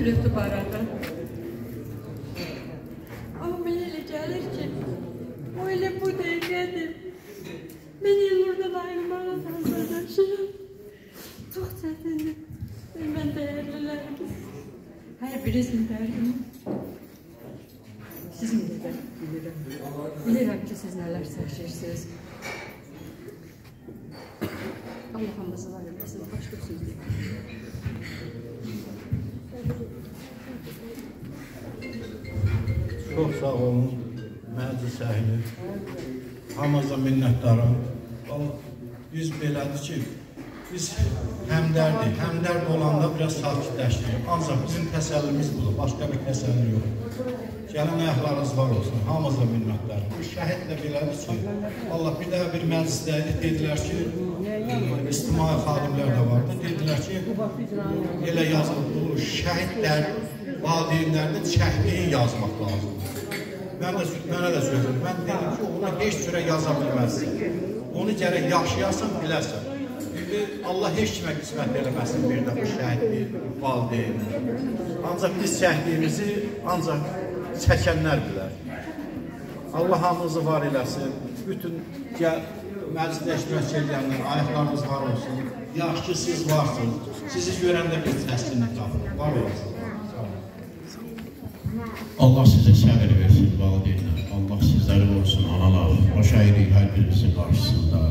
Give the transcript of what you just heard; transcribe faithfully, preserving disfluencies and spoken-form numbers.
ölübdü barada. Ama mənə elə gəlir ki, o elə bu dəqiqədir. Mən Elnurdan ayrılmağa hazırlaşıram. Çox çətindir. Mən dəyərlilərimiz. Hər birisinin dərdim. Sizin də bilirəm. Bilirəm ki, siz nələr çəkirsiniz. Allah'ımızı var yapmasın, başqa söz deyil. Çox sağ olun, məclis əhli. Hamınıza minnətdaram. Biz belədir ki, biz həmdərdik. Həmdərd olanda biraz sakitləşdik. Ancaq bizim təsəllimiz budur, başqa bir təsəlli yox. Gəlin ayaqlarınız var olsun, hamınıza minnətdaram. Şəhid də belədir ki, Allah bir daha bir məclisdəydik, dedilər ki, İctimai xadimlər də vardı, dedilər ki, elə yazılıb, bu şəhidlər, valideynlərini çəkliyi yazmaq lazımdır. Mən də, mənə də söylədim, mən dedim ki, ona heç cürə yaza bilməzsin. Onu gərək yaşayasın, biləsən. Allah heç kimə qismət eləməsin bir də bu şəhidliyi, valideyni. Ancaq biz çəkdiyimizi ancaq çəkənlər bilər. Allah hamınızı var eləsin. Bütün məclisdə iştirak edənlər, ayaqlarınız var olsun. Yaxşı ki, siz varsınız. Sizi görəndə bir təslimlik tapın. Var olsun. Allah sizə səbir versin, valideynlər. Allah sizləri olsun, analar. O şəhidi hər birimizin qarşısında.